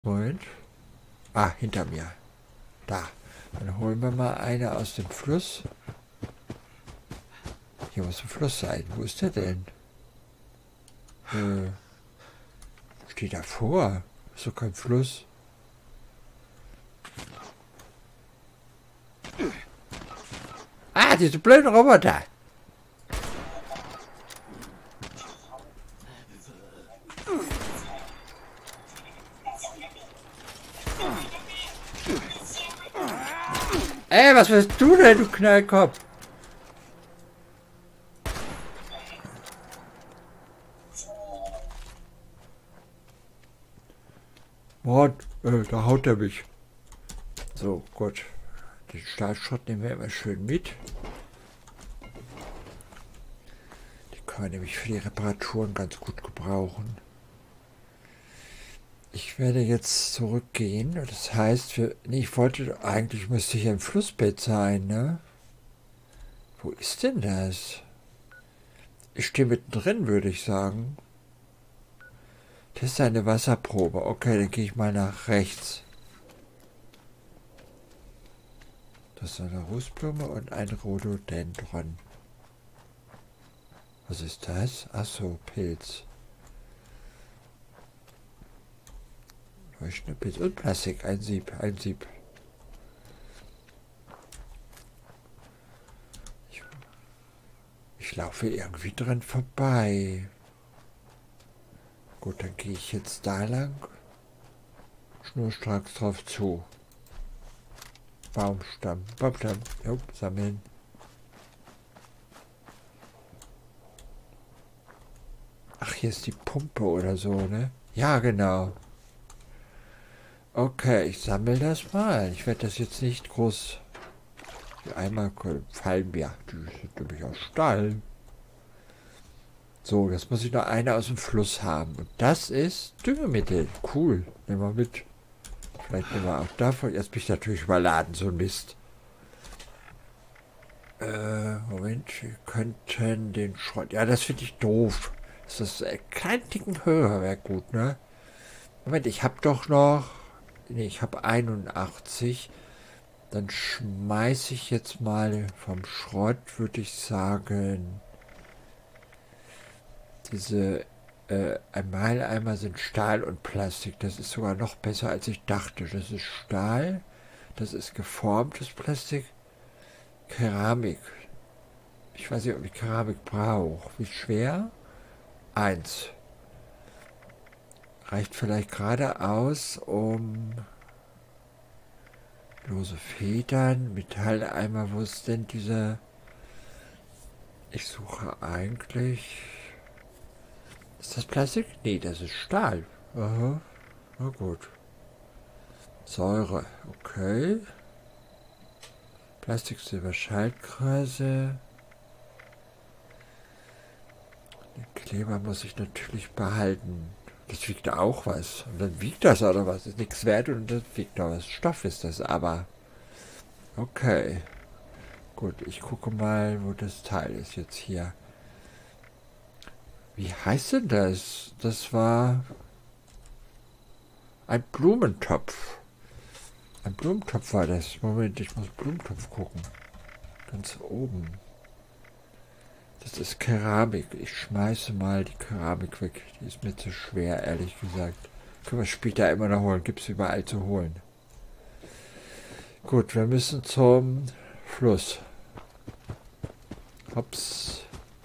Moment. Ah, hinter mir. Da. Dann holen wir mal eine aus dem Fluss. Hier muss ein Fluss sein. Wo ist der denn? Steht davor. Ist doch kein Fluss. Ah, diese blöden Roboter. Ey, was willst du denn, du Knallkopf? Mann, da haut er mich. So, gut. Den Stahlschrott nehmen wir immer schön mit. Die können wir nämlich für die Reparaturen ganz gut gebrauchen. Ich werde jetzt zurückgehen. Das heißt, ich wollte, eigentlich müsste hier ein Flussbett sein, ne? Wo ist denn das? Ich stehe mittendrin, würde ich sagen. Das ist eine Wasserprobe. Okay, dann gehe ich mal nach rechts. Das ist eine Rußblume und ein Rhododendron. Was ist das? Achso, Pilz. Leuchtender Pilz und Plastik. Ein Sieb, ein Sieb. Ich laufe irgendwie dran vorbei. Gut, dann gehe ich jetzt da lang. Schnurstracks drauf zu. Baumstamm, Baumstamm. Jo, sammeln. Ach, hier ist die Pumpe oder so, ne? Ja, genau. Okay, ich sammle das mal. Ich werde das jetzt nicht groß... Einmal fallen mir. Die sind nämlich aus Stahl. So, jetzt muss ich noch eine aus dem Fluss haben. Und das ist Düngemittel. Cool. Nehmen wir mit. Vielleicht nehmen wir auch davon. Jetzt bin ich natürlich überladen, so ein Mist. Moment, wir könnten den Schrott... Ja, das finde ich doof. Das ist ein kleinen Ticken höher, wäre gut, ne? Moment, ich habe doch noch... Ne, ich habe 81. Dann schmeiße ich jetzt mal vom Schrott, würde ich sagen... Diese Meileimer sind Stahl und Plastik. Das ist sogar noch besser, als ich dachte. Das ist Stahl, das ist geformtes Plastik, Keramik. Ich weiß nicht, ob ich Keramik brauche. Wie schwer? 1. Reicht vielleicht gerade aus, um lose Federn, Metalleimer. Wo ist denn dieser... Ich suche eigentlich... Ist das Plastik? Nee, das ist Stahl. Aha, na gut. Säure, okay. Plastik, Silber, Schaltkreise. Den Kleber muss ich natürlich behalten. Das wiegt auch was. Und dann wiegt das oder was. Ist nichts wert und das wiegt auch was. Stoff ist das aber. Okay. Gut, ich gucke mal, wo das Teil ist jetzt hier. Wie heißt denn das? Das war ein Blumentopf. Ein Blumentopf war das. Moment, ich muss Blumentopf gucken. Ganz oben. Das ist Keramik. Ich schmeiße mal die Keramik weg. Die ist mir zu schwer, ehrlich gesagt. Können wir später immer noch holen. Gibt es überall zu holen. Gut, wir müssen zum Fluss. Hops.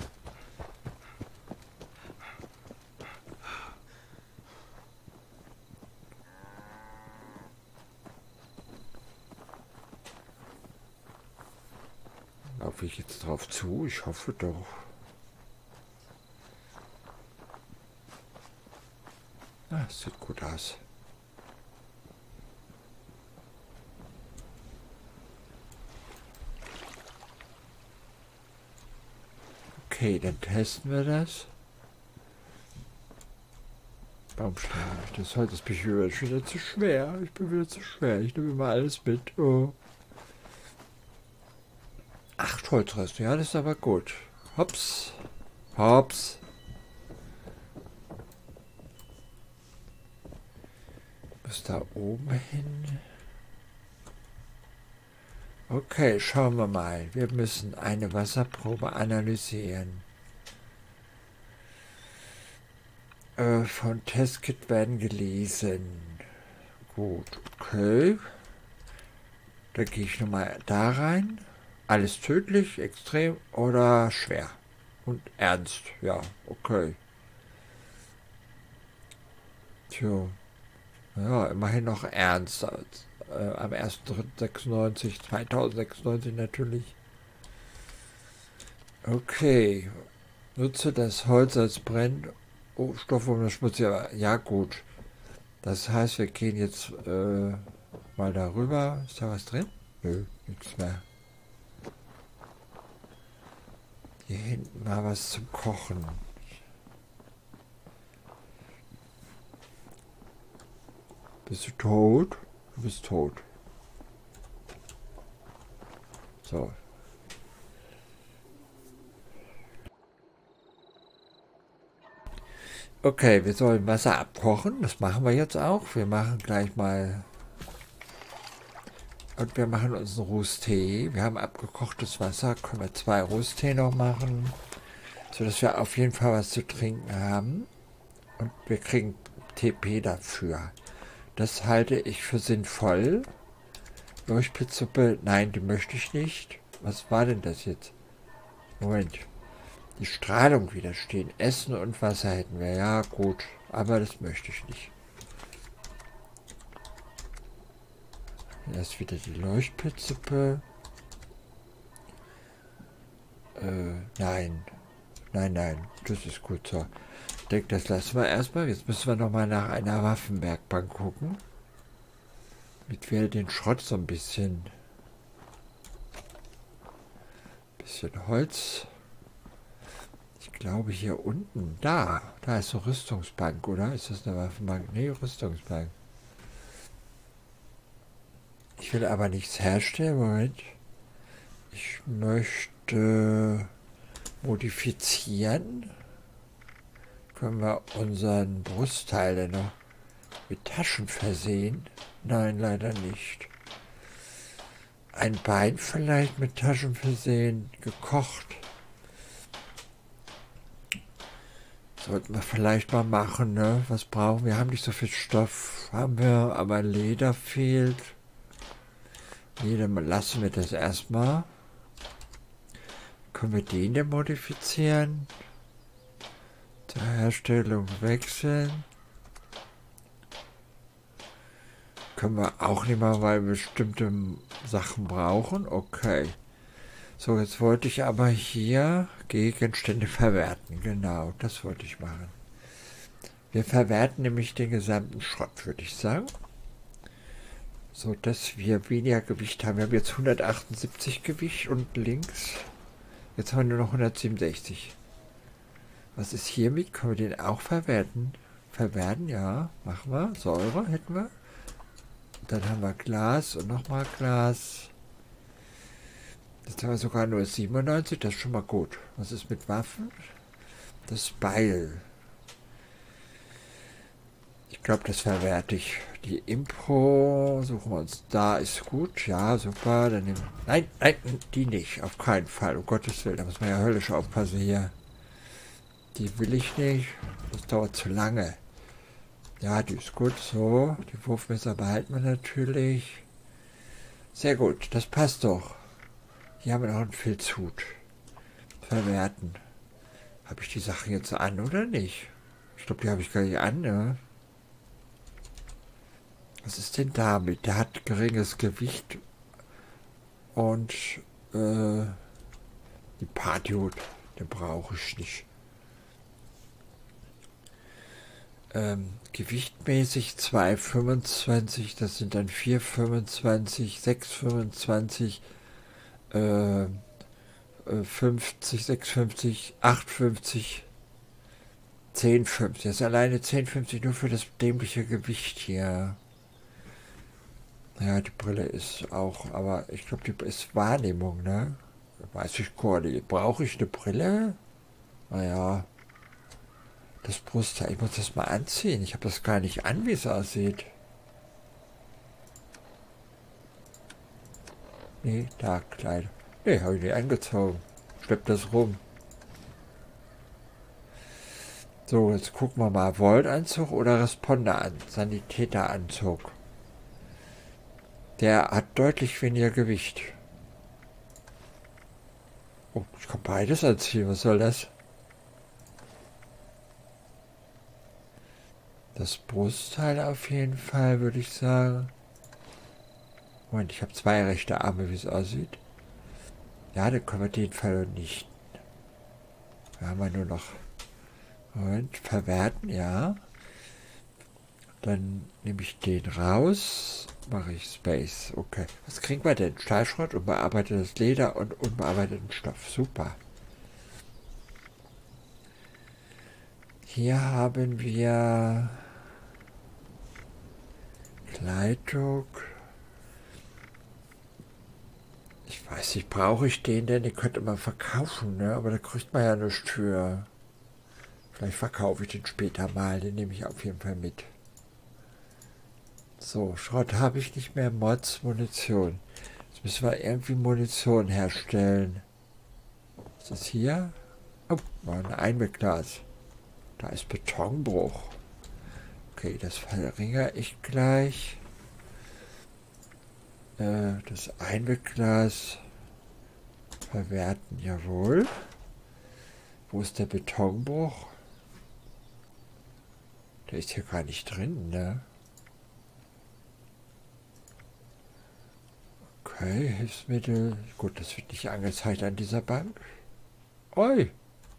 Laufe ich jetzt drauf zu? Ich hoffe doch. Ah, sieht gut aus. Okay, dann testen wir das. Baumstamm. Das heute ist bin ich wieder zu schwer. Ich bin wieder zu schwer. Ich nehme immer alles mit. Oh. 8 Holzreste, ja, das ist aber gut. Hops. Hops. Bis da oben hin. Okay, schauen wir mal. Wir müssen eine Wasserprobe analysieren. Von Testkit werden gelesen. Gut, okay. Da gehe ich nochmal da rein. Alles tödlich, extrem oder schwer? Und ernst, ja, okay. Tja, ja, immerhin noch ernst. Am 1.3.96, 2096 natürlich. Okay, nutze das Holz als Brennstoff, um das Schmutz. Ja, gut. Das heißt, wir gehen jetzt mal darüber. Ist da was drin? Nö, nichts mehr. Hier hinten mal was zum Kochen. Bist du tot? Du bist tot. So. Okay, wir sollen Wasser abkochen. Das machen wir jetzt auch. Wir machen gleich mal... Und wir machen uns einen Roustee. Wir haben abgekochtes Wasser. Können wir 2 Roustee noch machen. Sodass wir auf jeden Fall was zu trinken haben. Und wir kriegen TP dafür. Das halte ich für sinnvoll. Leuchtblitzsuppe, nein, die möchte ich nicht. Was war denn das jetzt? Moment. Die Strahlung widerstehen. Essen und Wasser hätten wir. Ja, gut. Aber das möchte ich nicht. Hier ist wieder die Leuchtblitzsuppe. Nein. Nein, nein. Das ist gut so. Ich denke, das lassen wir erstmal. Jetzt müssen wir nochmal nach einer Waffenwerkbank gucken. Damit wir den Schrott so ein bisschen Holz. Ich glaube hier unten, da ist eine Rüstungsbank, oder? Ist das eine Waffenbank? Nee, Rüstungsbank. Ich will aber nichts herstellen, Moment. Ich möchte modifizieren. Können wir unseren Brustteil denn noch mit Taschen versehen? Nein, leider nicht. Ein Bein vielleicht mit Taschen versehen, gekocht. Sollten wir vielleicht mal machen, ne? Was brauchen wir? Wir haben nicht so viel Stoff, haben wir, aber Leder fehlt. Nee, dann lassen wir das erstmal. Können wir den denn modifizieren? Zur Herstellung wechseln. Können wir auch nicht mal, weil wir bestimmte Sachen brauchen. Okay. So, jetzt wollte ich aber hier Gegenstände verwerten. Genau, das wollte ich machen. Wir verwerten nämlich den gesamten Schrott, würde ich sagen. So, dass wir weniger Gewicht haben. Wir haben jetzt 178 Gewicht und links. Jetzt haben wir nur noch 167. Was ist hiermit? Können wir den auch verwerten? Verwerten, ja. Machen wir. Säure hätten wir. Dann haben wir Glas und nochmal Glas. Jetzt haben wir sogar nur 97, das ist schon mal gut. Was ist mit Waffen? Das Beil. Ich glaube, das verwerte ich. Die Impro suchen wir uns. Da ist gut, ja, super. Dann nehmen nein, nein, die nicht. Auf keinen Fall. Um Gottes Willen, da muss man ja höllisch aufpassen hier. Die will ich nicht. Das dauert zu lange. Ja, die ist gut, so. Die Wurfmesser behalten wir natürlich. Sehr gut, das passt doch. Hier haben wir noch einen Filzhut. Verwerten. Habe ich die Sachen jetzt an oder nicht? Ich glaube, die habe ich gar nicht an, ne? Was ist denn damit? Der hat geringes Gewicht und die Partyhut, den brauche ich nicht. Gewichtmäßig 2,25, das sind dann 4,25, 6,25, 50, 6,50, 8,50, 10,50. Das ist alleine 10,50 nur für das dämliche Gewicht hier. Ja, die Brille ist auch, aber ich glaube, die ist Wahrnehmung, ne? Weiß ich gar nicht. Brauche ich eine Brille? Naja. Das Brustteil, ich muss das mal anziehen. Ich habe das gar nicht an, wie es aussieht. Nee, Tagkleider. Nee, habe ich nicht angezogen. Schlepp das rum. So, jetzt gucken wir mal. Voltanzug oder Responderanzug? Sanitäteranzug. Der hat deutlich weniger Gewicht. Oh, ich kann beides anziehen. Was soll das? Das Brustteil auf jeden Fall, würde ich sagen. Moment, ich habe zwei rechte Arme, wie es aussieht. Ja, dann können wir den Fall nicht. Da haben wir nur noch... Moment, verwerten, ja. Dann nehme ich den raus. Mache ich Space. Okay. Was kriegen wir denn? Stahlschrott, unbearbeitetes Leder und unbearbeiteten Stoff. Super. Hier haben wir Kleidung. Ich weiß nicht, brauche ich den denn? Den könnte man verkaufen, ne? Aber da kriegt man ja nichts für. Vielleicht verkaufe ich den später mal. Den nehme ich auf jeden Fall mit. So, Schrott habe ich nicht mehr. Mods, Munition. Jetzt müssen wir irgendwie Munition herstellen. Was ist hier? Oh, mal ein Einwegglas. Da ist Betonbruch. Okay, das verringere ich gleich. Das Einwegglas verwerten, jawohl. Wo ist der Betonbruch? Der ist hier gar nicht drin, ne? Okay, Hilfsmittel. Gut, das wird nicht angezeigt an dieser Bank. Oi!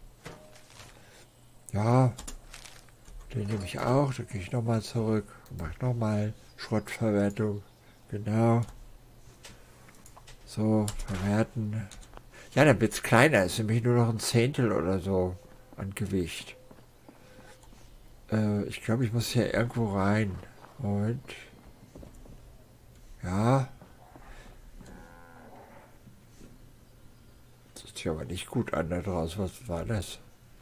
Ja, den nehme ich auch. Da gehe ich nochmal zurück und mache nochmal Schrottverwertung. Genau. So, verwerten. Ja, dann wird es kleiner. Ist nämlich nur noch ein Zehntel oder so an Gewicht. Ich glaube, ich muss hier irgendwo rein. Und ja. Das sieht sich aber nicht gut an da draußen. Was war das?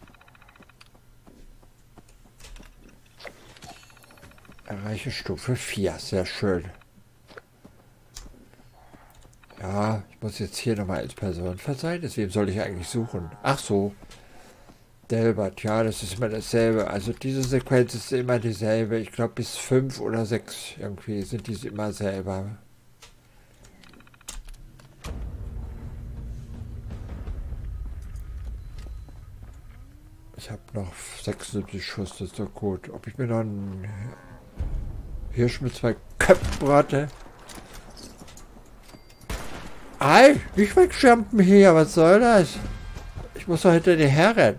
Erreiche Stufe 4. Sehr schön. Ja, ich muss jetzt hier nochmal als Personenverzeichnis. Wem soll ich eigentlich suchen? Ach so. Delbert, ja, das ist immer dasselbe. Also diese Sequenz ist immer dieselbe. Ich glaube bis 5 oder 6 irgendwie sind diese immer selber. Ich habe noch 76 Schuss, das ist doch gut. Ob ich mir noch einen Hirsch mit 2 Köpfen brate? Ei, nicht wegjumpen hier, was soll das? Ich muss doch hinter dir herrennen.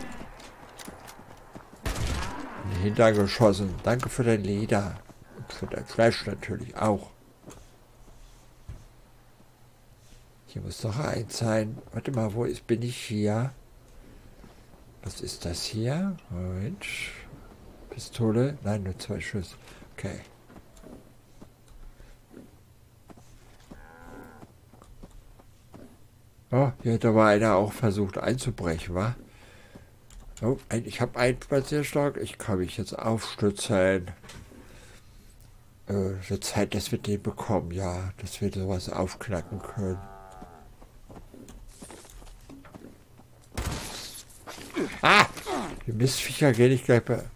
In den Hintern geschossen. Danke für dein Leder. Und für dein Fleisch natürlich auch. Hier muss doch eins sein. Warte mal, bin ich hier? Was ist das hier? Moment. Pistole? Nein, nur 2 Schuss. Okay. Oh, hier hat aber einer auch versucht einzubrechen, wa? Oh, ich habe einen Spazierstock. Ich kann mich jetzt aufstützen. Die Zeit, dass wir den bekommen, ja. Dass wir sowas aufknacken können. Ah! Die Mistviecher gehen nicht gleich bei...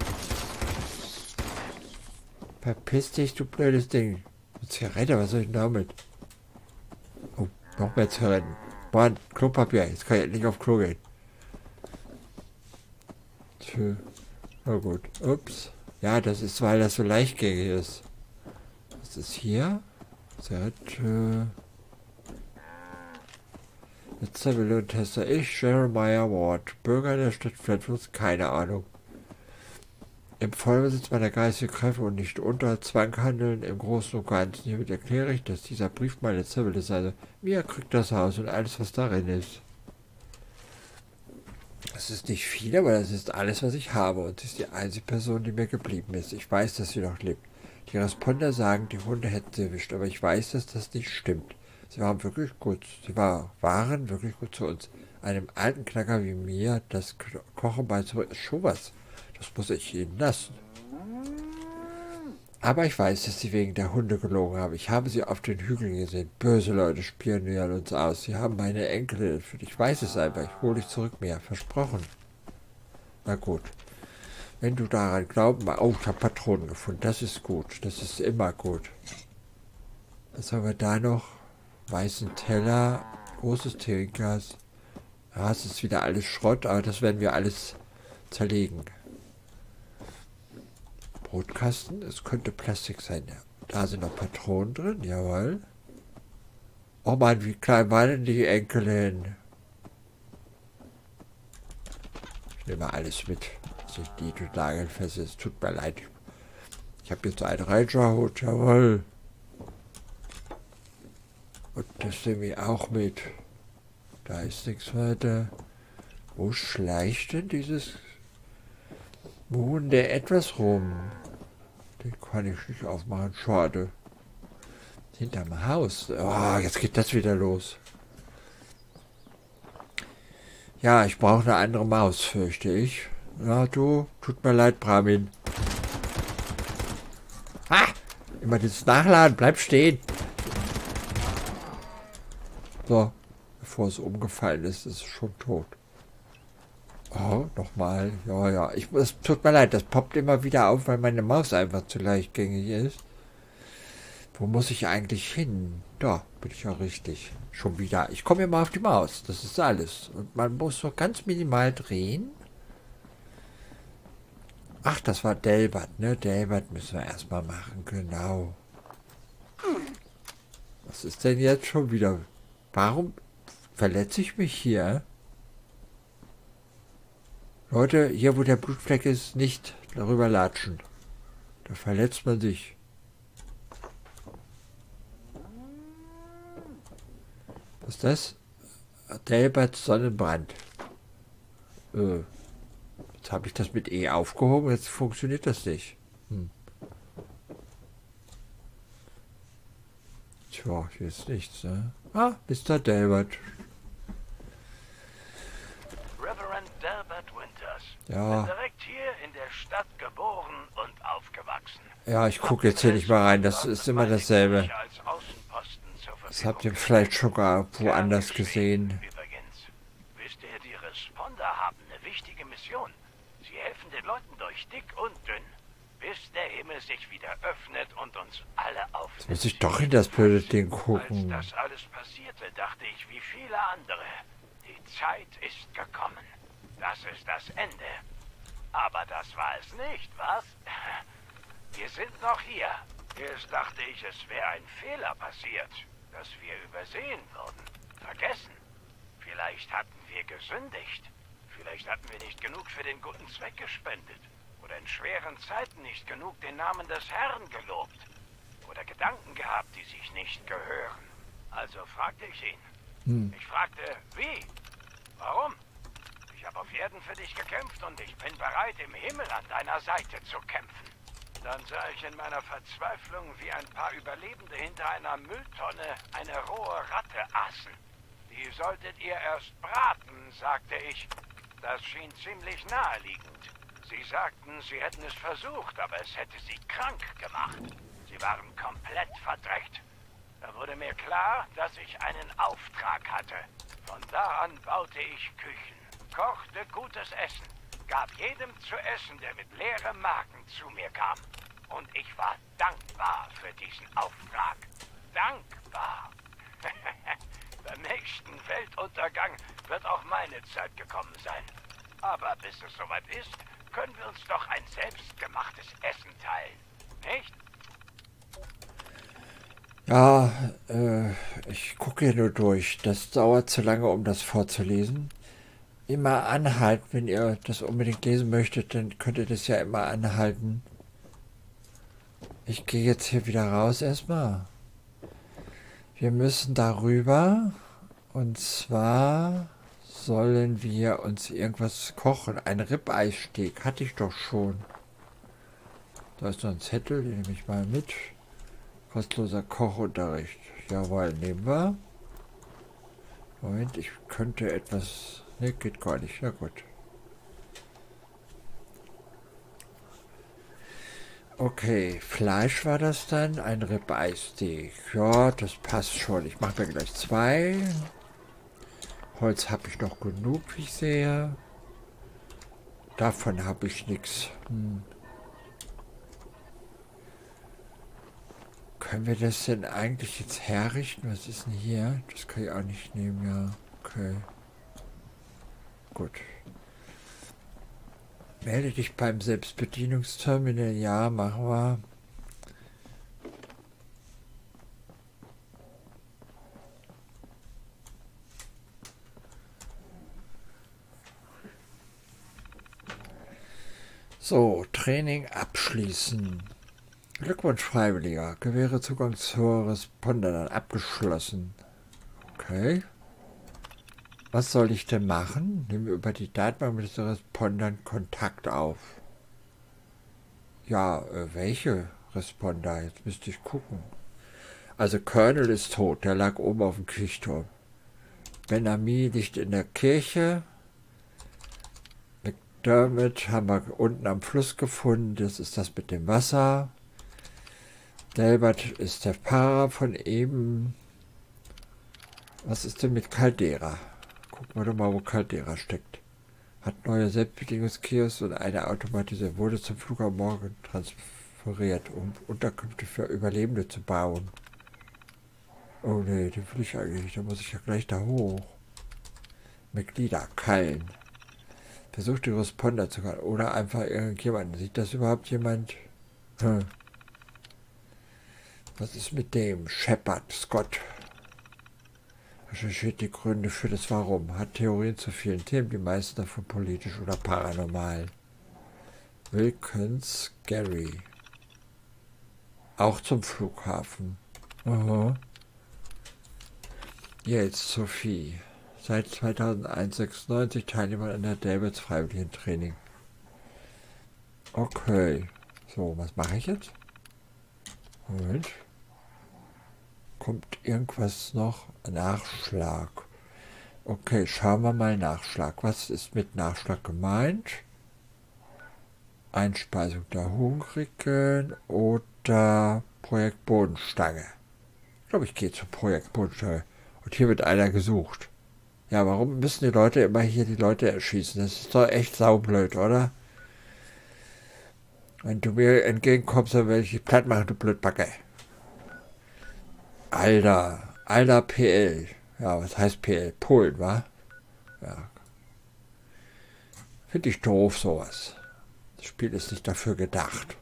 Verpiss dich, du blödes Ding. Zigarette, was soll ich denn damit? Oh, noch mehr Zigaretten. Mann, Klopapier. Jetzt kann ich endlich auf Klo gehen. Tschö. Na gut. Ups. Ja, das ist, weil das so leichtgängig ist. Was ist hier? Letzter Millionentester. Ich, Jeremiah Ward. Bürger der Stadt Flatwoods. Keine Ahnung. Im Vollbesitz meiner geistigen Kräfte und nicht unter Zwang handeln im Großen und Ganzen. Hiermit erkläre ich, dass dieser Brief meine Zimmel ist. Also, mir kriegt das Haus und alles, was darin ist. Das ist nicht viel, aber das ist alles, was ich habe. Und sie ist die einzige Person, die mir geblieben ist. Ich weiß, dass sie noch lebt. Die Responder sagen, die Hunde hätten sie erwischt, aber ich weiß, dass das nicht stimmt. Sie waren wirklich gut. Waren wirklich gut zu uns. Einem alten Knacker wie mir das Kochen beizubringen ist schon was. Das muss ich ihnen lassen. Aber ich weiß, dass sie wegen der Hunde gelogen haben. Ich habe sie auf den Hügeln gesehen. Böse Leute spionieren uns aus. Sie haben meine Enkel entführt. Ich weiß es einfach. Ich hole dich zurück, Mia. Versprochen. Na gut. Wenn du daran glauben magst. Oh, ich habe Patronen gefunden. Das ist gut. Das ist immer gut. Was haben wir da noch? Weißen Teller. Großes Trinkglas. Ja, es ist wieder alles Schrott, aber das werden wir alles zerlegen. Brotkasten, es könnte Plastik sein. Ja. Da sind noch Patronen drin, jawohl. Oh Mann, wie klein war denn die Enkelin? Ich nehme alles mit, was ich die nagelfest ist. Tut mir leid. Ich habe jetzt einen Rangerhut, jawohl. Und das nehme ich auch mit. Da ist nichts weiter. Wo schleicht denn dieses Mohende etwas rum? Den kann ich nicht aufmachen, schade. Hinterm Haus. Oh, jetzt geht das wieder los. Ja, ich brauche eine andere Maus, fürchte ich. Ja, du, tut mir leid, Brahmin. Ah! Immer dieses Nachladen, bleib stehen. So, bevor es umgefallen ist, ist es schon tot. Oh, nochmal. Ja, ja. Es tut mir leid, das poppt immer wieder auf, weil meine Maus einfach zu leichtgängig ist. Wo muss ich eigentlich hin? Da bin ich ja richtig. Schon wieder. Ich komme immer auf die Maus. Das ist alles. Und man muss so ganz minimal drehen. Ach, das war Delbert, ne? Delbert müssen wir erstmal machen. Genau. Was ist denn jetzt schon wieder? Warum verletze ich mich hier? Leute, hier wo der Blutfleck ist, nicht darüber latschen. Da verletzt man sich. Was ist das? Delbert Sonnenbrand. Jetzt habe ich das mit E aufgehoben, jetzt funktioniert das nicht. Tja, hier ist nichts, ne? Ah, Mr. Delbert. Reverend Delbert Winters. Ja. Bin direkt hier in der Stadt geboren und aufgewachsen. Ja, ich gucke jetzt hier nicht mal rein, das ist immer dasselbe. Das habt ihr vielleicht schon gar woanders gesehen. Übrigens, wisst ihr, die Responder haben eine wichtige Mission. Sie helfen den Leuten durch dick und dünn, bis der Himmel sich wieder öffnet und uns alle aufnimmt. Jetzt muss ich doch in das blöde Ding gucken. Als das alles passierte, dachte ich wie viele andere. Die Zeit ist gekommen. Das ist das Ende. Aber das war es nicht, was? Wir sind noch hier. Erst dachte ich, es wäre ein Fehler passiert, dass wir übersehen wurden. Vergessen. Vielleicht hatten wir gesündigt. Vielleicht hatten wir nicht genug für den guten Zweck gespendet. Oder in schweren Zeiten nicht genug den Namen des Herrn gelobt. Oder Gedanken gehabt, die sich nicht gehören. Also fragte ich ihn. Ich fragte, wie? Warum? Ich habe auf Erden für dich gekämpft und ich bin bereit, im Himmel an deiner Seite zu kämpfen. Dann sah ich in meiner Verzweiflung, wie ein paar Überlebende hinter einer Mülltonne eine rohe Ratte aßen. Die solltet ihr erst braten, sagte ich. Das schien ziemlich naheliegend. Sie sagten, sie hätten es versucht, aber es hätte sie krank gemacht. Sie waren komplett verdreckt. Da wurde mir klar, dass ich einen Auftrag hatte. Von da an baute ich Küchen, kochte gutes Essen, gab jedem zu essen, der mit leerem Magen zu mir kam. Und ich war dankbar für diesen Auftrag. Dankbar. Beim nächsten Weltuntergang wird auch meine Zeit gekommen sein. Aber bis es soweit ist, können wir uns doch ein selbstgemachtes Essen teilen, nicht? Ja, ich gucke hier nur durch. Das dauert zu lange, um das vorzulesen. Immer anhalten, wenn ihr das unbedingt lesen möchtet, dann könnt ihr das ja immer anhalten. Ich gehe jetzt hier wieder raus erstmal. Wir müssen darüber. Und zwar sollen wir uns irgendwas kochen. Ein Ribbeissteak hatte ich doch schon. Da ist noch ein Zettel, den nehme ich mal mit. Kostenloser Kochunterricht. Jawohl, nehmen wir. Moment, ich könnte etwas... Ne, geht gar nicht. Ja gut. Okay, Fleisch war das dann, ein Ribeye Steak. Ja, das passt schon. Ich mache mir gleich 2. Holz habe ich noch genug, wie ich sehe. Davon habe ich nichts. Können wir das denn eigentlich jetzt herrichten? Was ist denn hier? Das kann ich auch nicht nehmen, ja. Okay. Gut. Melde dich beim Selbstbedienungsterminal. Ja, machen wir. So, Training abschließen. Glückwunsch, Freiwilliger. Gewähre Zugang zur Responder abgeschlossen. Okay. Was soll ich denn machen? Nehme über die Datenbank mit den Respondern Kontakt auf. Ja, welche Responder? Jetzt müsste ich gucken. Also Colonel ist tot, der lag oben auf dem Kirchturm. Ben-Ami liegt in der Kirche. McDermott haben wir unten am Fluss gefunden. Das ist das mit dem Wasser. Delbert ist der Fahrer von eben. Was ist denn mit Caldera? Gucken wir doch mal, wo Caldera steckt. Hat neue Selbstbedienungskiosk und eine automatisierte wurde zum Flug am Morgen transferiert, um Unterkünfte für Überlebende zu bauen. Oh ne, den will ich eigentlich nicht. Da muss ich ja gleich da hoch. Mitglieder, Kallen. Versucht die Responder zu können. Oder einfach irgendjemanden. Sieht das überhaupt jemand? Was ist mit dem? Shepard, Scott. Recherchiert die Gründe für das Warum. Hat Theorien zu vielen Themen, die meisten davon politisch oder paranormal. Wilkins, Gary. Auch zum Flughafen. Aha. Jetzt Sophie. Seit 2001 96 Teilnehmer an der Davids Freiwilligen Training. Okay. So, was mache ich jetzt? Moment. Kommt irgendwas noch? Nachschlag. Okay, schauen wir mal Nachschlag. Was ist mit Nachschlag gemeint? Einspeisung der Hungrigen oder Projekt Bodenstange? Ich glaube, ich gehe zum Projekt Bodenstange. Und hier wird einer gesucht. Ja, warum müssen die Leute immer hier die Leute erschießen? Das ist doch echt saublöd, oder? Wenn du mir entgegenkommst, dann werde ich dich platt machen, du Blödbacke. Alter PL. Ja, was heißt PL? Polen, wa? Ja. Finde ich doof, sowas. Das Spiel ist nicht dafür gedacht.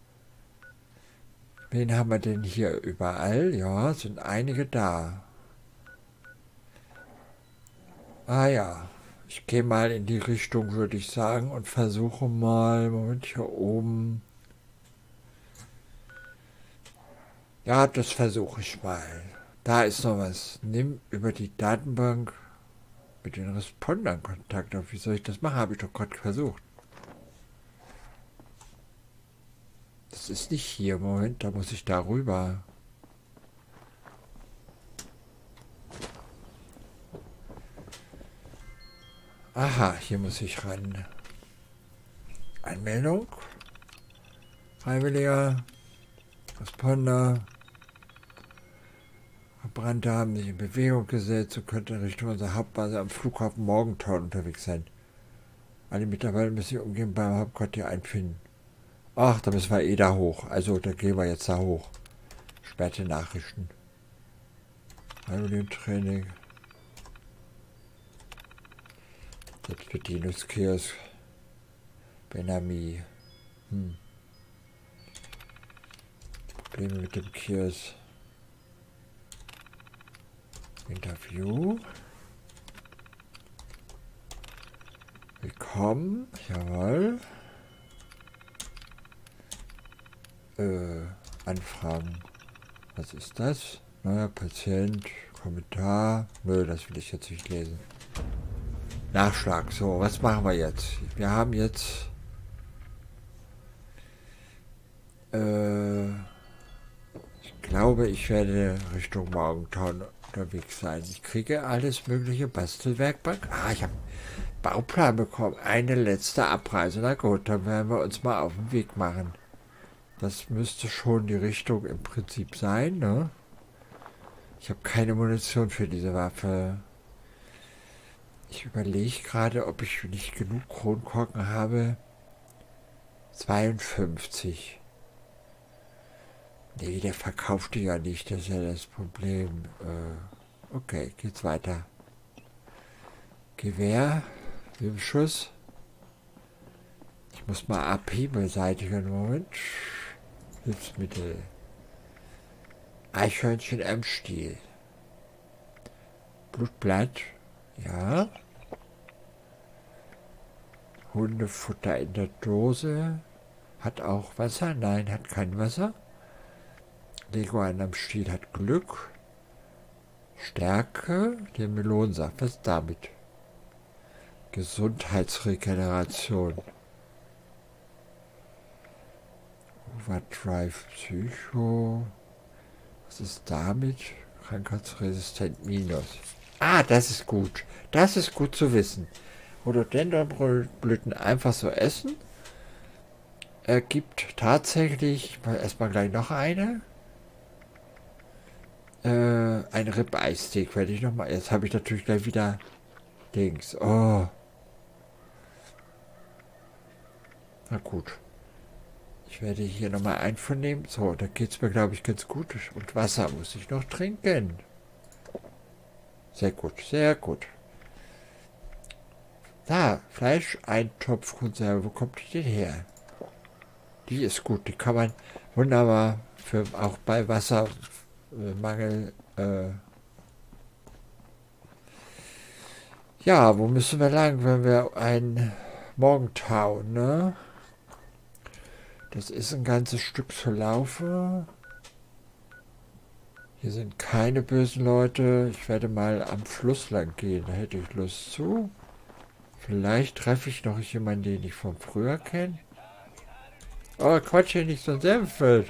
Wen haben wir denn hier überall? Ja, sind einige da. Ah ja, ich gehe mal in die Richtung, würde ich sagen, und versuche mal, Moment, hier oben. Ja, das versuche ich mal. Da ist noch was. Nimm über die Datenbank mit den Respondern Kontakt auf. Wie soll ich das machen? Habe ich doch gerade versucht. Das ist nicht hier. Moment, da muss ich da rüber. Aha, hier muss ich ran. Anmeldung. Freiwilliger. Responder. Verbrannte haben sich in Bewegung gesetzt und könnten in Richtung unserer Hauptbase am Flughafen Morgentown unterwegs sein. Alle Mitarbeiter müssen sich umgehend beim Hauptquartier einfinden. Ach, da müssen wir eh da hoch. Also, da gehen wir jetzt da hoch. Sperrte Nachrichten. Training. Selbstbedienungskiosk. Ben-Ami. Probleme mit dem Kiosk. Interview. Willkommen. Jawohl. Anfragen. Was ist das? Neuer Patient. Kommentar. Nö, das will ich jetzt nicht lesen. Nachschlag. So, was machen wir jetzt? Wir haben jetzt ich glaube, ich werde Richtung Morgentown unterwegs sein. Ich kriege alles mögliche Bastelwerkbank. Ah, ich habe Bauplan bekommen. Eine letzte Abreise. Na gut, dann werden wir uns mal auf den Weg machen. Das müsste schon die Richtung im Prinzip sein, ne? Ich habe keine Munition für diese Waffe. Ich überlege gerade, ob ich nicht genug Kronkorken habe. 52. Nee, der verkauft die ja nicht, das ist ja das Problem. Okay, geht's weiter. Gewehr, Schuss. Ich muss mal AP beseitigen. Moment. Hilfsmittel. Eichhörnchen am Stiel. Blutblatt. Ja. Hundefutter in der Dose. Hat auch Wasser? Nein, hat kein Wasser. Leguan am Stiel hat Glück. Stärke. Der Melonensaft. Was ist damit? Gesundheitsregeneration. Overdrive Psycho. Was ist damit? Krankheitsresistent minus. Ah, das ist gut. Das ist gut zu wissen. Rhododendronblüten einfach so essen. Gibt tatsächlich, erstmal gleich noch eine. Ein Ribeye-Steak werde ich nochmal. Jetzt habe ich natürlich gleich wieder Dings. Oh. Na gut. Ich werde hier nochmal einvernehmen. So, da geht es mir, glaube ich, ganz gut. Und Wasser muss ich noch trinken. Sehr gut, sehr gut. Da, Fleisch-Eintopfkonserve. Wo kommt die denn her? Die ist gut. Die kann man wunderbar für auch bei Wassermangel. Ja, wo müssen wir lang, wenn wir ein Morgenthau, ne? Das ist ein ganzes Stück zu laufen. Hier sind keine bösen Leute. Ich werde mal am Fluss lang gehen. Da hätte ich Lust zu. Vielleicht treffe ich noch jemanden, den ich von früher kenne. Oh, Quatsch, hier nicht so ein Senffeld.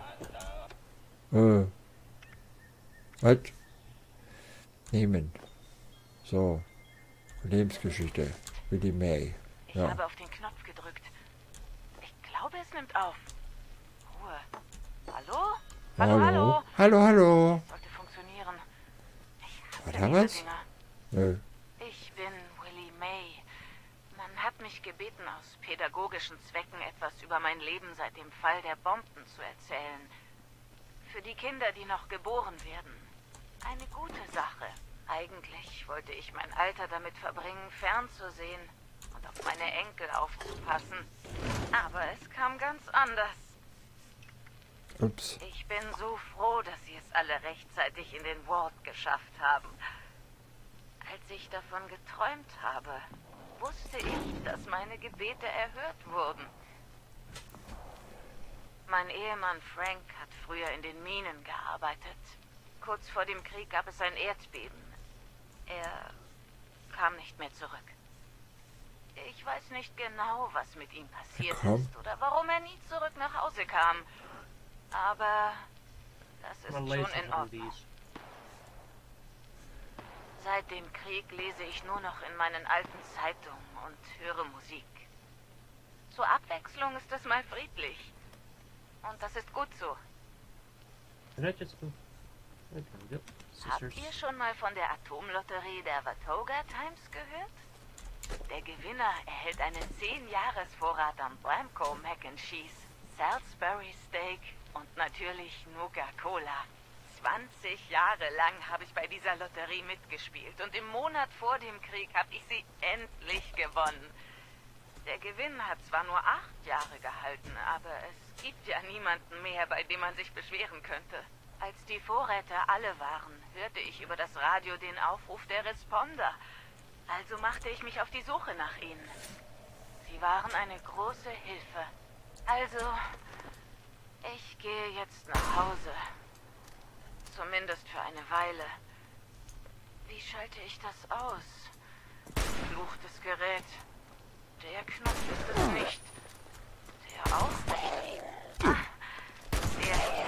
Was? Nehmen. So. Lebensgeschichte. Willie May. Ich habe auf den Knopf gedrückt. Ich glaube, es nimmt auf. Ruhe. Hallo? Hallo? Hallo. Das sollte funktionieren. Ich War hasse da diese was? Dinger. Nö. Ich bin Willie May. Man hat mich gebeten, aus pädagogischen Zwecken etwas über mein Leben seit dem Fall der Bomben zu erzählen. Für die Kinder, die noch geboren werden. Eine gute Sache. Eigentlich wollte ich mein Alter damit verbringen, fernzusehen und auf meine Enkel aufzupassen. Aber es kam ganz anders. Ups. Ich bin so froh, dass Sie es alle rechtzeitig in den Ward geschafft haben. Als ich davon geträumt habe, wusste ich, dass meine Gebete erhört wurden. Mein Ehemann Frank hat früher in den Minen gearbeitet. Kurz vor dem Krieg gab es ein Erdbeben. Er kam nicht mehr zurück. Ich weiß nicht genau, was mit ihm passiert ist oder warum er nie zurück nach Hause kam. Aber das ist schon in Ordnung. Seit dem Krieg lese ich nur noch in meinen alten Zeitungen und höre Musik. Zur Abwechslung ist es mal friedlich. Und das ist gut so. Habt ihr schon mal von der Atomlotterie der Watoga Times gehört? Der Gewinner erhält einen 10-Jahres-Vorrat an Bramco Mac and Cheese, Salisbury Steak und natürlich Nuka-Cola. 20 Jahre lang habe ich bei dieser Lotterie mitgespielt und im Monat vor dem Krieg habe ich sie endlich gewonnen. Der Gewinn hat zwar nur 8 Jahre gehalten, aber es gibt ja niemanden mehr, bei dem man sich beschweren könnte. Als die Vorräte alle waren, hörte ich über das Radio den Aufruf der Responder. Also machte ich mich auf die Suche nach ihnen. Sie waren eine große Hilfe. Also, ich gehe jetzt nach Hause. Zumindest für eine Weile. Wie schalte ich das aus? Verfluchtes Gerät. Der Knopf ist es nicht. Der auch nicht. Ah, der hier.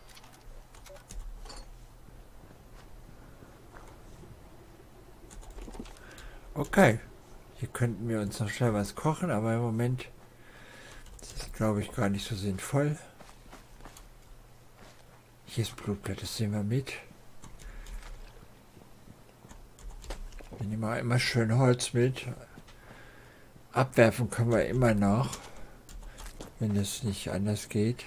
Okay. Hier könnten wir uns noch schnell was kochen, aber im Moment ist das, glaube ich, gar nicht so sinnvoll. Hier ist Blutblatt, das nehmen wir mit. Wir nehmen auch immer schön Holz mit. Abwerfen können wir immer noch, wenn es nicht anders geht.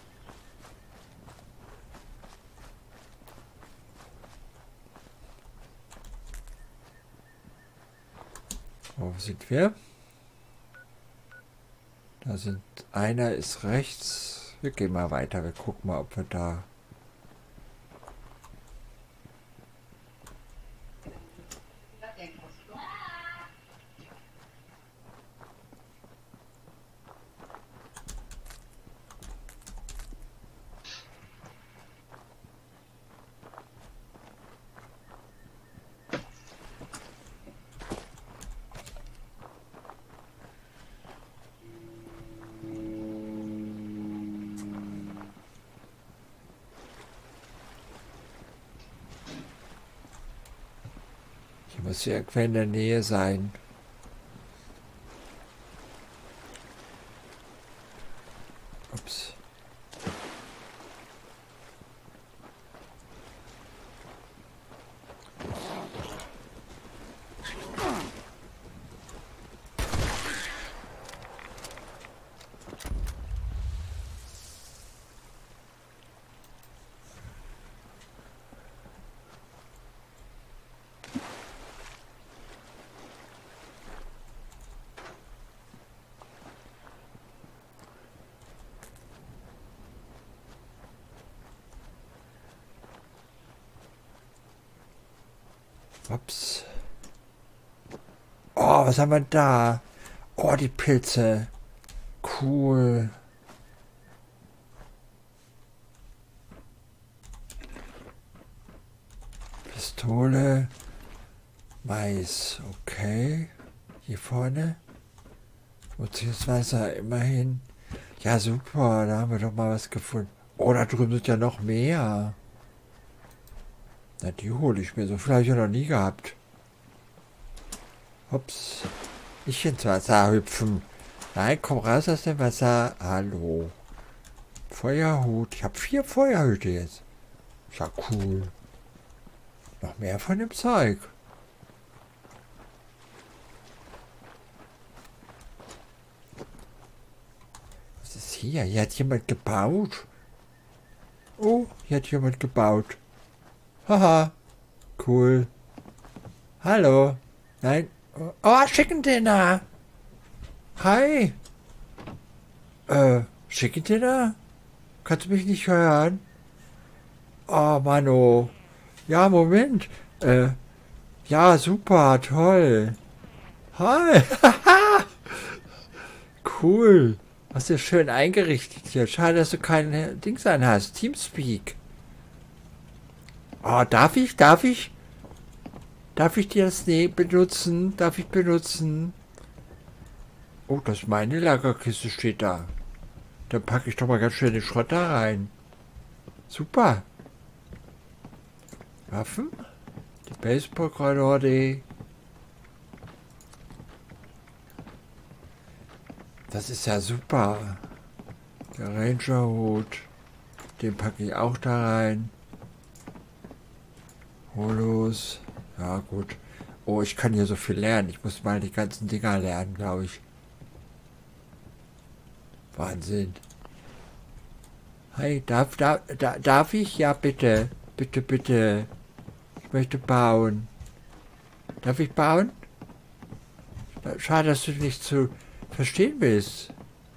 Wo sind wir? Da sind, einer ist rechts. Wir gehen mal weiter, wir gucken mal, ob wir da... Muss irgendwer in der Nähe sein. Ups. Ups. Oh, was haben wir da? Oh, die Pilze. Cool. Pistole. Mais. Okay. Hier vorne. Schmutziges Wasser. Immerhin. Ja, super. Da haben wir doch mal was gefunden. Oh, da drüben sind ja noch mehr. Na, die hole ich mir. So viel habe ich ja noch nie gehabt. Ups. Nicht ins Wasser hüpfen. Nein, komm raus aus dem Wasser. Hallo. Feuerhut. Ich habe 4 Feuerhüte jetzt. Ist ja cool. Noch mehr von dem Zeug. Was ist hier? Hier hat jemand gebaut. Oh, hier hat jemand gebaut. Haha, cool. Hallo. Nein. Oh, Chicken Dinner. Hi. Chicken Dinner? Kannst du mich nicht hören? Oh, Mano. Ja, Moment. Ja, super, toll. Hi. Cool. Hast du schön eingerichtet hier. Schade, dass du kein Dings an hast. Teamspeak. Oh, darf ich? Darf ich dir das benutzen? Darf ich benutzen? Oh, das ist meine Lagerkiste, steht da. Dann packe ich doch mal ganz schnell den Schrott da rein. Super. Waffen? Die Baseballgranate. Das ist ja super. Der Ranger-Hut. Den packe ich auch da rein. Holos. Ja, gut. Oh, ich kann hier so viel lernen. Ich muss mal die ganzen Dinger lernen, glaube ich. Wahnsinn. Hey, darf ich? Ja, bitte. Bitte, bitte. Ich möchte bauen. Darf ich bauen? Schade, dass du nicht zu verstehen bist.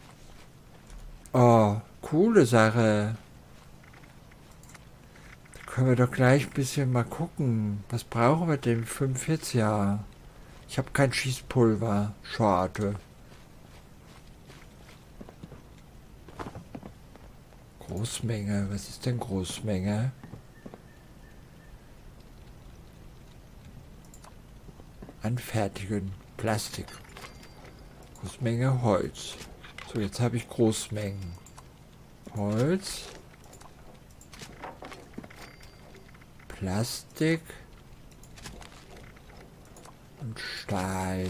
Oh, coole Sache. Können wir doch gleich ein bisschen mal gucken. Was brauchen wir denn? 45er. Ich habe kein Schießpulver. Schade. Großmenge. Was ist denn Großmenge? Anfertigen. Plastik. Großmenge Holz. So, jetzt habe ich Großmengen. Holz. Plastik und Stahl.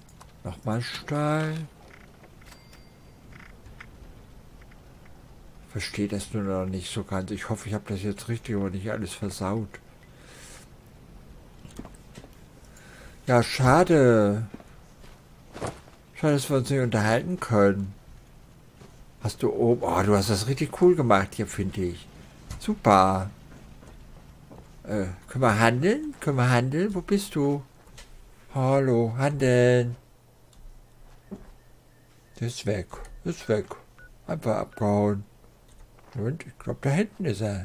Nochmal Stahl. Verstehe das nur noch nicht so ganz. Ich hoffe, ich habe das jetzt richtig und nicht alles versaut. Ja, schade. Schade, dass wir uns nicht unterhalten können. Hast du oben... Oh, du hast das richtig cool gemacht hier, finde ich. Super. Können wir handeln? Können wir handeln? Wo bist du? Hallo, handeln. Der ist weg. Ist weg. Einfach abgehauen. Und ich glaube, da hinten ist er.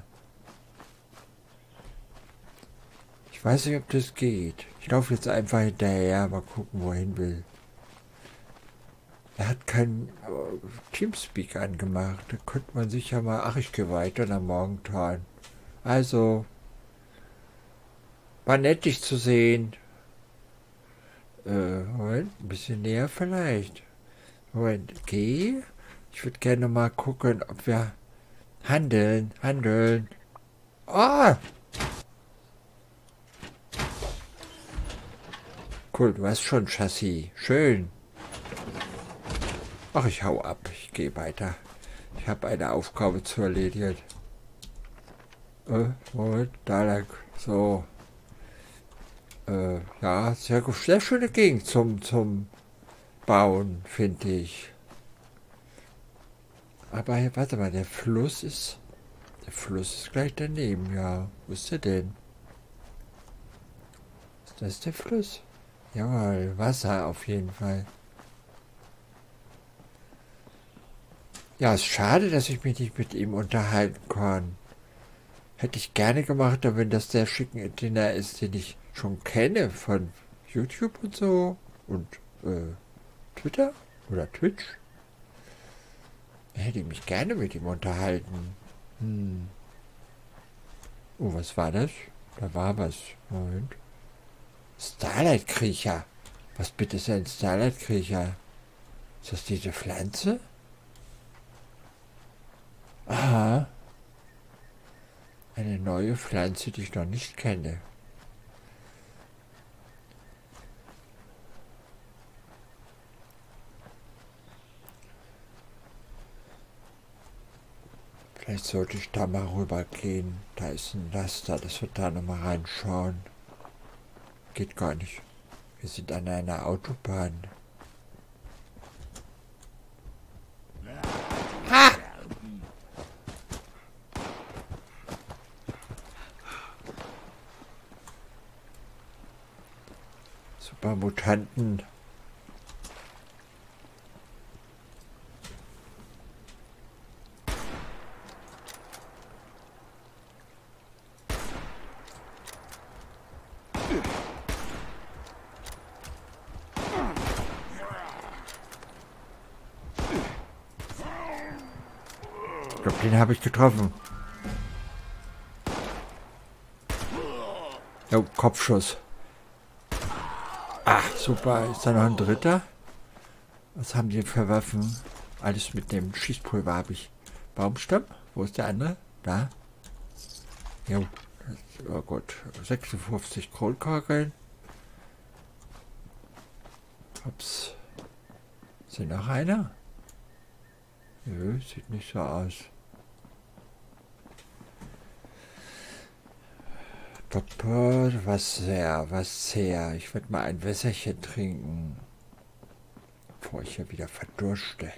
Ich weiß nicht, ob das geht. Ich laufe jetzt einfach hinterher. Mal gucken, wo er hin will. Er hat kein Teamspeak angemacht. Da könnte man sich ja mal... Ach, ich gehe weiter nach Morgenthal. Also... War nett, dich zu sehen. Moment, ein bisschen näher vielleicht. Moment, geh. Ich würde gerne mal gucken, ob wir handeln. Ah! Cool, du hast schon Chassis. Schön. Ach, ich hau ab. Ich gehe weiter. Ich habe eine Aufgabe zu erledigen. Moment, da lang. So. Ja, sehr schöne Gegend zum Bauen, finde ich. Aber hier, warte mal, der Fluss ist gleich daneben, ja. Wo ist der denn? Ist das der Fluss? Jawohl, Wasser auf jeden Fall. Ja, ist schade, dass ich mich nicht mit ihm unterhalten kann. Hätte ich gerne gemacht, aber wenn das der Chicken-Dinner ist, den ich schon kenne von YouTube und so und Twitter oder Twitch, hätte ich mich gerne mit ihm unterhalten. Oh, was war das? Da war was. Moment. Starlight-Kriecher. Was bitte ist ein Starlight-Kriecher? Ist das diese Pflanze? Aha. Eine neue Pflanze, die ich noch nicht kenne. Vielleicht sollte ich da mal rübergehen. Da ist ein Laster, dass wir da nochmal reinschauen. Geht gar nicht. Wir sind an einer Autobahn. Ha! Super Mutanten. Ich glaube, den habe ich getroffen. Oh, Kopfschuss. Ach, super. Ist da noch ein dritter? Was haben die für Waffen? Alles mitnehmen. Schießpulver habe ich. Baumstamm? Wo ist der andere? Da. Jo. Oh Gott. 56 Kohlkageln. Ups. Ist hier noch einer? Nö, sieht nicht so aus. Was sehr. Ich werde mal ein Wässerchen trinken, bevor ich hier wieder verdurste.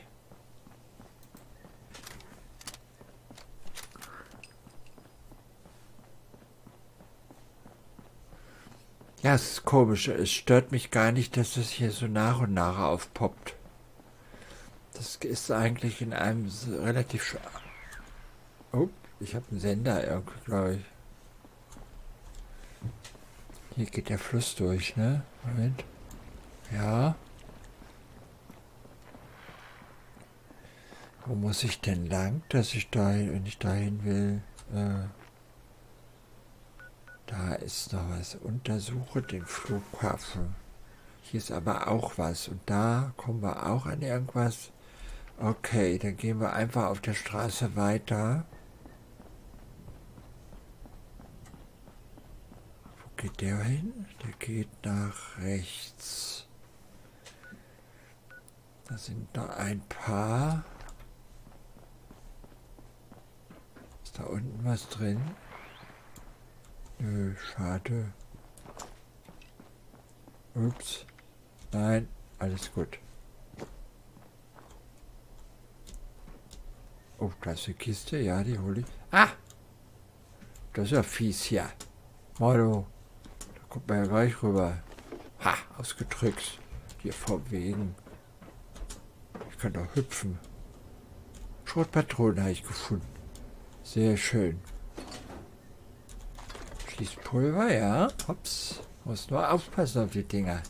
Ja, es ist komisch. Es stört mich gar nicht, dass das hier so nach und nach aufpoppt. Das ist eigentlich in einem relativ... Oh, ich habe einen Sender irgendwie, glaube ich. Hier geht der Fluss durch, ne? Moment. Ja. Wo muss ich denn lang, dass ich dahin, wenn ich dahin will? Da ist noch was. Untersuche den Flughafen. Hier ist aber auch was. Und da kommen wir auch an irgendwas. Okay, dann gehen wir einfach auf der Straße weiter. Wo geht der hin? Der geht nach rechts. Da sind noch ein paar. Da unten was drin? Nö, schade. Ups. Nein, alles gut. Oh, da ist eine Kiste. Ja, die hole ich. Ah! Das ist ja fies hier. Molo. Da kommt man ja gleich rüber. Ha, ausgedrückt. Hier vom Wegen. Ich kann doch hüpfen. Schrotpatronen habe ich gefunden. Sehr schön. Schließpulver, ja. Hops. Muss nur aufpassen auf die Dinger.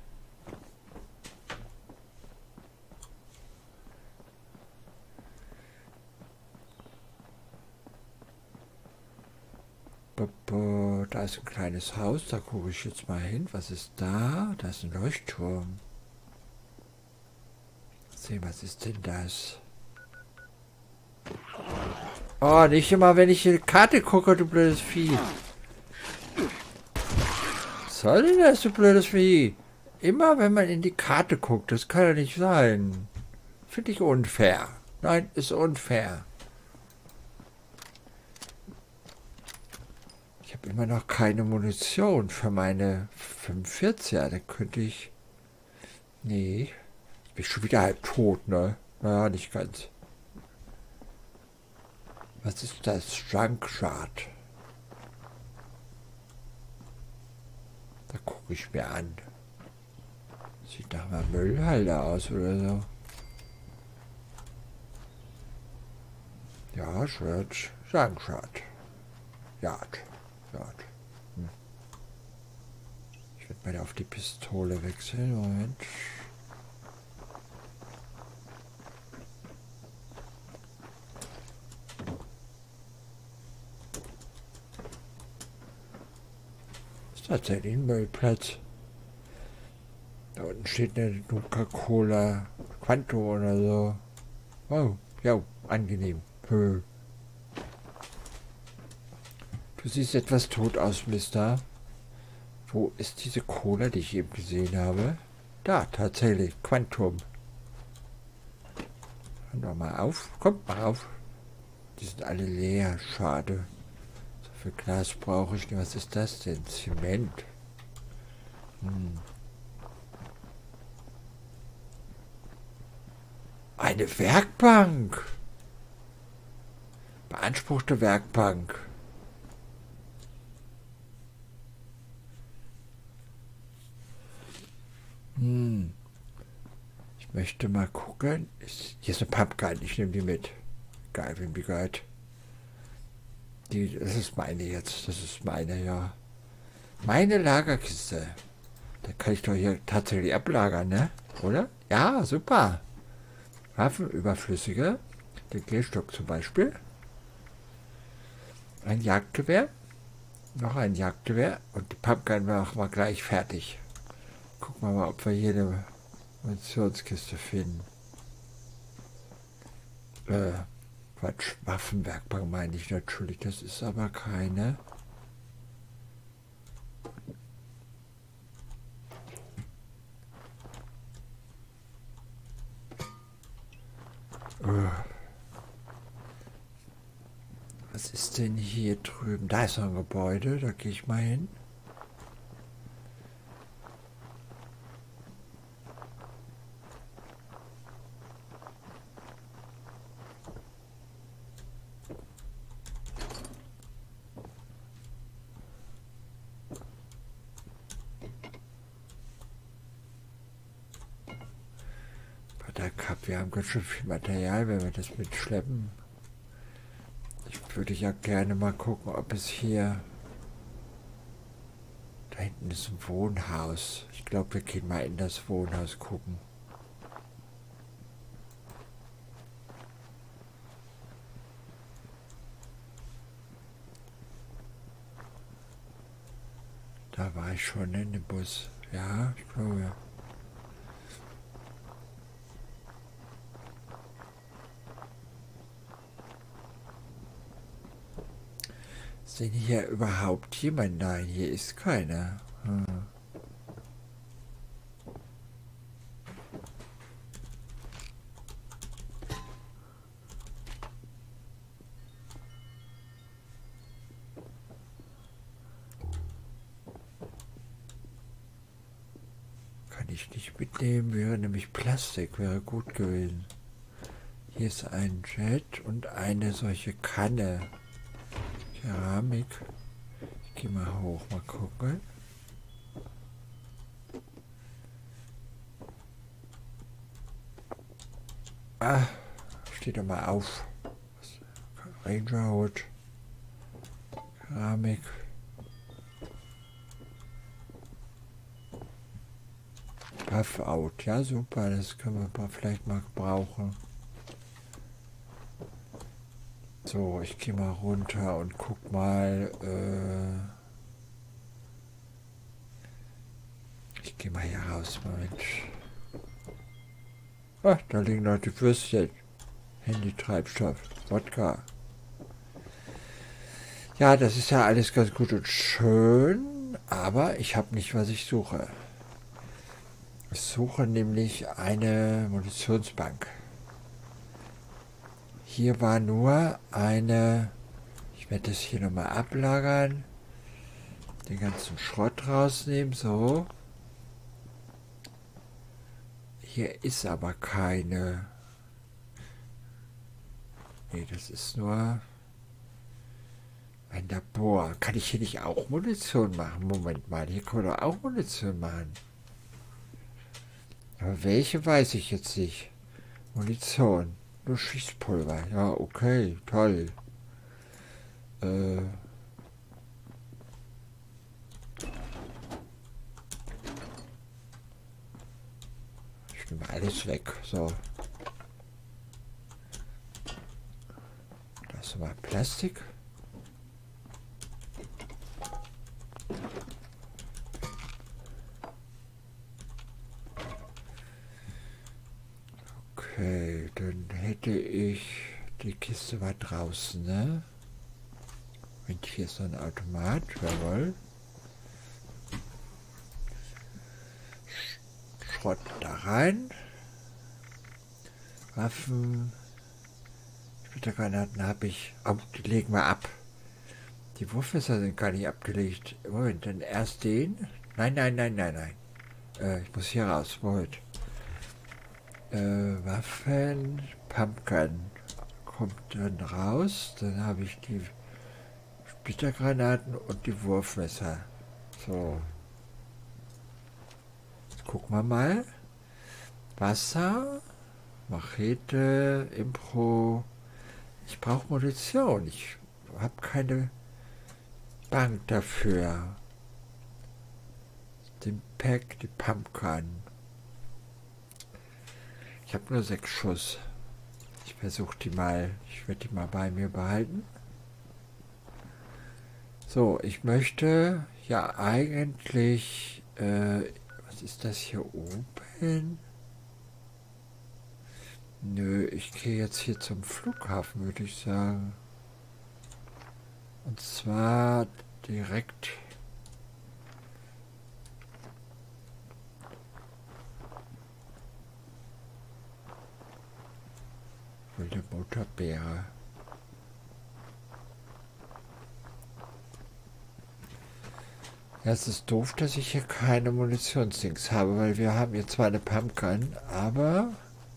Da ist ein kleines Haus, da gucke ich jetzt mal hin. Was ist da? Da ist ein Leuchtturm. Sehen, was ist denn das? Oh, nicht immer, wenn ich in die Karte gucke, du blödes Vieh. Was soll denn das, du blödes Vieh? Immer, wenn man in die Karte guckt, das kann ja nicht sein. Finde ich unfair. Nein, ist unfair. Ich habe immer noch keine Munition für meine 45er. Da könnte ich... Nee. Ich bin schon wieder halb tot, ne? Naja, nicht ganz. Was ist das? Junkyard. Da gucke ich mir an. Sieht nach einer Müllhalde aus oder so. Ja, Shirt. Junkyard. Yard. Ich werde mal auf die Pistole wechseln. Moment. Ist tatsächlich ein Müllplatz. Da unten steht eine Coca-Cola Quanto oder so. Wow, ja, angenehm. Du siehst etwas tot aus, Mister. Wo ist diese Cola, die ich eben gesehen habe? Da, tatsächlich. Quantum. Hör doch mal auf. Kommt mal auf. Die sind alle leer. Schade. So viel Glas brauche ich nicht. Was ist das denn? Zement. Eine Werkbank. Beanspruchte Werkbank. Ich möchte mal gucken. Hier ist eine Pumpgun. Ich nehme die mit. Geil, wem die gehört. Das ist meine jetzt. Das ist meine, ja. Meine Lagerkiste. Da kann ich doch hier tatsächlich ablagern, ne? Oder? Ja, super. Waffen überflüssige. Den Gehstock zum Beispiel. Ein Jagdgewehr. Noch ein Jagdgewehr. Und die Pumpgun machen wir gleich fertig. Gucken wir mal, ob wir hier eine Munitionskiste finden. Quatsch, Waffenwerkbank meine ich natürlich. Das ist aber keine. Was ist denn hier drüben? Da ist noch ein Gebäude, da gehe ich mal hin. Wir haben ganz schön viel Material, wenn wir das mitschleppen. Ich würde ja gerne mal gucken, ob es hier... Da hinten ist ein Wohnhaus. Ich glaube, wir gehen mal in das Wohnhaus gucken. Da war ich schon in dem Bus. Ja, ich glaube. Ist denn hier überhaupt jemand? Nein, hier ist keiner. ich nicht mitnehmen, wäre nämlich Plastik, wäre gut gewesen. Hier ist ein Jet und eine solche Kanne. Keramik. Ich gehe mal hoch, mal gucken. Ah, steht doch mal auf. Ranger Hood. Keramik. Puff Out. Ja, super, das können wir vielleicht mal gebrauchen. So, ich gehe mal runter und guck mal. Ich gehe mal hier raus, Moment. Ach, da liegen noch die Würstchen. Handy, Treibstoff, Wodka. Ja, das ist ja alles ganz gut und schön, aber ich habe nicht, was ich suche. Ich suche nämlich eine Munitionsbank. Hier war nur eine, ich werde das hier nochmal ablagern, den ganzen Schrott rausnehmen, so. Hier ist aber keine. Nee, das ist nur ein Labor. Kann ich hier nicht auch Munition machen? Moment mal, hier kann man doch auch Munition machen. Aber welche weiß ich jetzt nicht. Munition. Nur Schießpulver. Ja, okay, toll. Ich nehme alles weg. So. Da ist mal Plastik. Okay, dann hätte ich... Die Kiste war draußen, ne? Und hier ist so ein Automat, jawohl. Schrott da rein. Waffen. Splittergranaten habe ich. Oh, die legen wir ab. Die Wurfmesser sind gar nicht abgelegt. Moment, dann erst den. Nein, nein, nein, nein, nein. Ich muss hier raus. Moment. Waffen. Pumpgun. Kommt dann raus. Dann habe ich die Splittergranaten und die Wurfmesser. So. Jetzt gucken wir mal. Wasser. Machete. Impro. Ich brauche Munition. Ich habe keine Bank dafür. Den Pack, die Pumpgun. Ich habe nur 6 Schuss. Ich versuche die mal. Ich werde die mal bei mir behalten. So, ich möchte ja eigentlich. Was ist das hier oben? Nö, ich gehe jetzt hier zum Flughafen, würde ich sagen. Und zwar direkt. Wilde Motorbeere. Ja, es ist doof, dass ich hier keine Munitionsdings habe, weil wir haben hier zwar eine Pumpgun, aber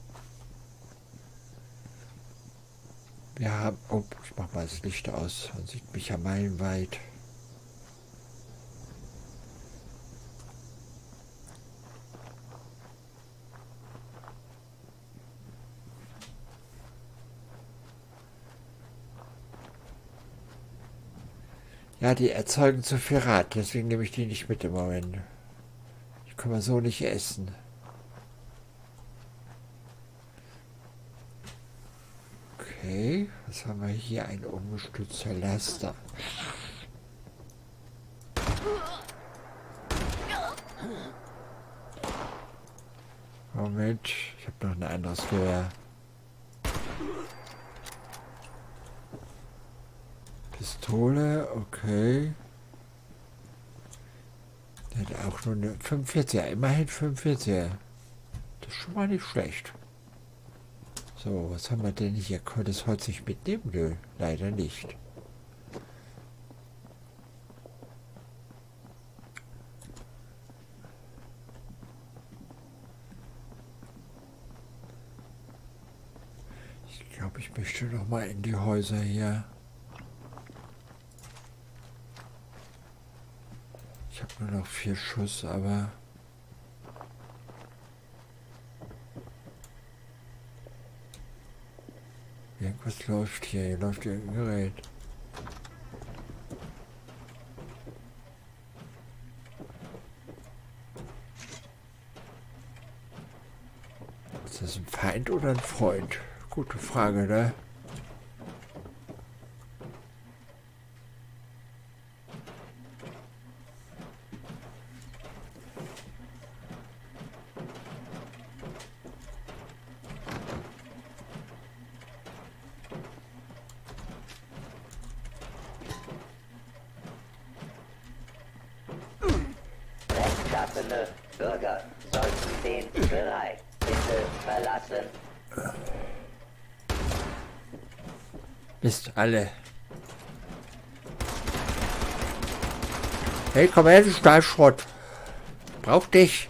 wir haben... Oh, ich mach mal das Licht aus. Man sieht mich ja meilenweit. Ja, die erzeugen zu viel Rad, deswegen nehme ich die nicht mit im Moment. Die können wir so nicht essen. Okay, was haben wir hier? Ein umgestützter Laster. Moment, ich habe noch ein anderes Gewehr. Pistole, okay. Der hat auch nur eine 45er, immerhin 45er. Das ist schon mal nicht schlecht. So, was haben wir denn hier? Konnte das Holz nicht mitnehmen? Nö, leider nicht. Ich glaube, ich möchte noch mal in die Häuser hier. Ich habe nur noch 4 Schuss, aber... Irgendwas läuft hier. Hier läuft irgendein Gerät. Ist das ein Feind oder ein Freund? Gute Frage, ne? Rechtschaffene Bürger sollten den Bereich bitte verlassen. Mist, alle. Hey, komm her, du Stahlschrott. Brauch dich.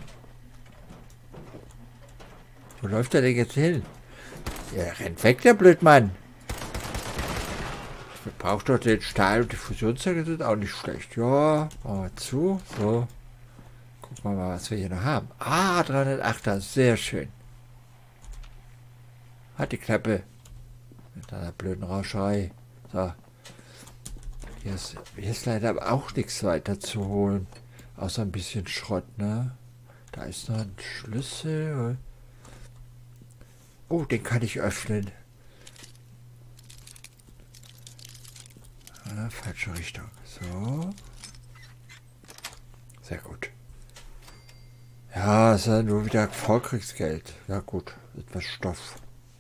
Wo läuft er denn jetzt hin? Er rennt weg, der Blödmann. Braucht doch den Stahl und die Fusionszeuge sind auch nicht schlecht. Ja, machen wir zu. So. Gucken wir mal, was wir hier noch haben. Ah, 308er, sehr schön. Hat die Klappe. Mit einer blöden Rauscherei. So. Hier ist leider aber auch nichts weiter zu holen. Außer ein bisschen Schrott, ne? Da ist noch ein Schlüssel. Oh, den kann ich öffnen. Ah, falsche Richtung. So. Sehr gut. Ja, ist ja nur wieder Vorkriegsgeld. Ja gut, etwas Stoff.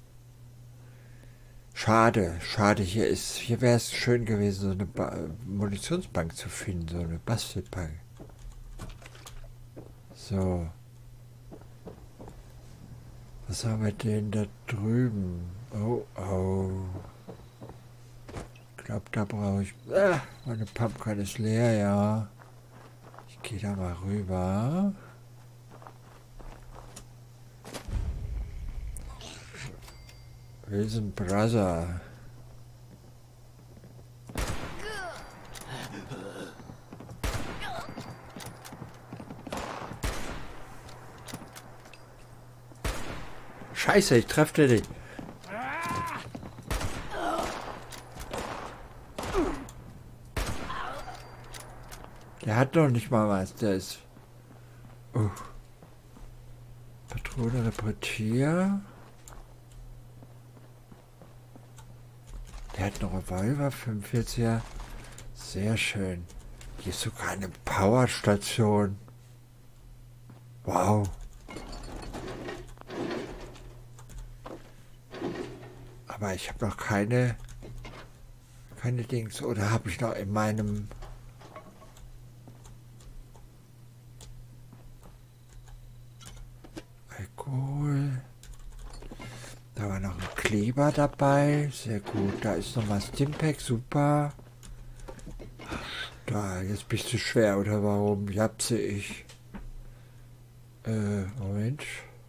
Schade, schade. Hier wäre es schön gewesen, so eine Munitionsbank zu finden, so eine Bastelbank. So. Was haben wir denn da drüben? Oh, oh. Ich glaube, da brauche ich... meine Pumpgun ist leer, ja. Ich gehe da mal rüber. Wilson Brother. Scheiße, ich treffe den nicht. Der hat noch nicht mal was, der ist... Patrone Reportier. Der hat einen Revolver, 45er. Sehr schön. Hier ist sogar eine Powerstation. Wow. Aber ich habe noch keine Dings. Oder habe ich noch in meinem... Alkohol. Da war noch ein Kleber dabei. Sehr gut. Da ist nochmal Stimpack. Super. Da, jetzt bist du schwer, oder warum? Japse ich. Moment.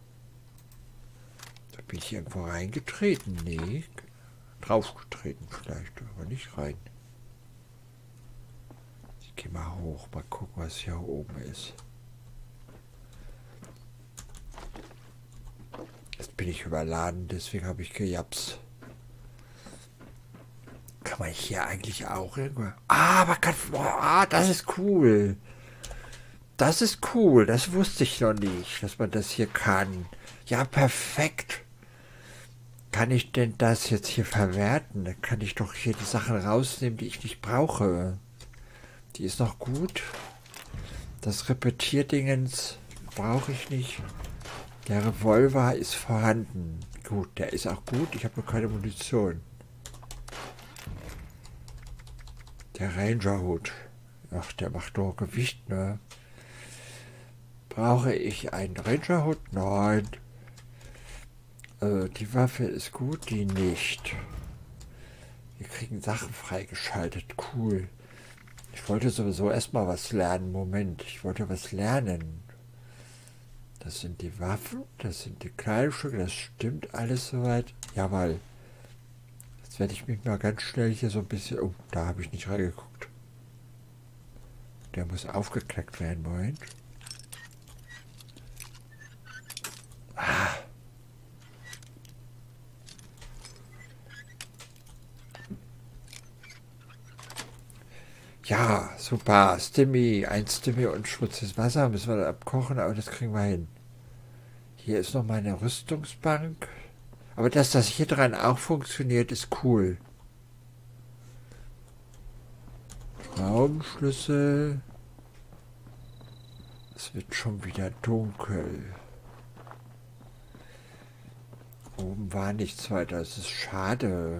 Da bin ich irgendwo reingetreten. Nee. Draufgetreten vielleicht, aber nicht rein. Ich gehe mal hoch. Mal gucken, was hier oben ist. Jetzt bin ich überladen, deswegen habe ich gejapst. Kann man hier eigentlich auch irgendwo... Ah, man kann... Ah, das ist cool. Das ist cool. Das wusste ich noch nicht, dass man das hier kann. Ja, perfekt. Kann ich denn das jetzt hier verwerten? Dann kann ich doch hier die Sachen rausnehmen, die ich nicht brauche. Die ist noch gut. Das Repetierdingens brauche ich nicht. Der Revolver ist vorhanden. Gut, der ist auch gut. Ich habe nur keine Munition. Der Ranger-Hut. Ach, der macht doch Gewicht, ne? Brauche ich einen Ranger-Hut? Nein. Die Waffe ist gut, die nicht. Wir kriegen Sachen freigeschaltet. Cool. Ich wollte sowieso erstmal was lernen. Moment, ich wollte was lernen. Das sind die Waffen, das sind die Kleidungsstücke, das stimmt alles soweit. Jawohl. Jetzt werde ich mich mal ganz schnell hier so ein bisschen... Oh, da habe ich nicht reingeguckt. Der muss aufgeknackt werden, Moment. Ja, super. Stimmy. Ein Stimmy und schmutziges Wasser. Müssen wir da abkochen, aber das kriegen wir hin. Hier ist noch meine Rüstungsbank. Aber dass das hier dran auch funktioniert, ist cool. Raumschlüssel. Es wird schon wieder dunkel. Oben war nichts weiter. Das ist schade.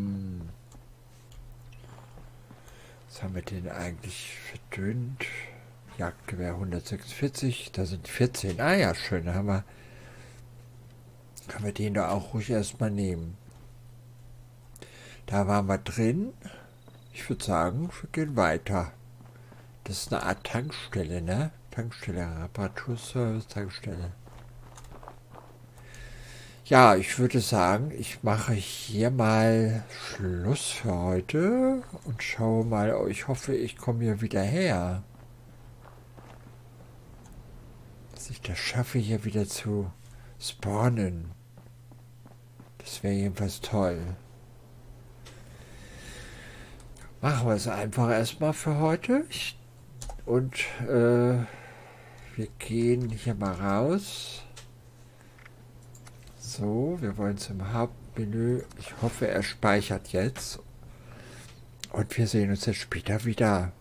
Was haben wir denn eigentlich verdünnt? Jagdgewehr 146. Da sind 14. Ah ja, schön. Da können wir den da auch ruhig erstmal nehmen. Da waren wir drin. Ich würde sagen, wir gehen weiter. Das ist eine Art Tankstelle, ne? Tankstelle, Reparaturservice, Tankstelle. Ja, ich würde sagen, ich mache hier mal Schluss für heute und schaue mal, ich hoffe, ich komme hier wieder her. Dass ich das schaffe, hier wieder zu spawnen. Das wäre jedenfalls toll. Machen wir es einfach erstmal für heute. Und wir gehen hier mal raus. So, wir wollen zum Hauptmenü. Ich hoffe, er speichert jetzt. Und wir sehen uns jetzt später wieder.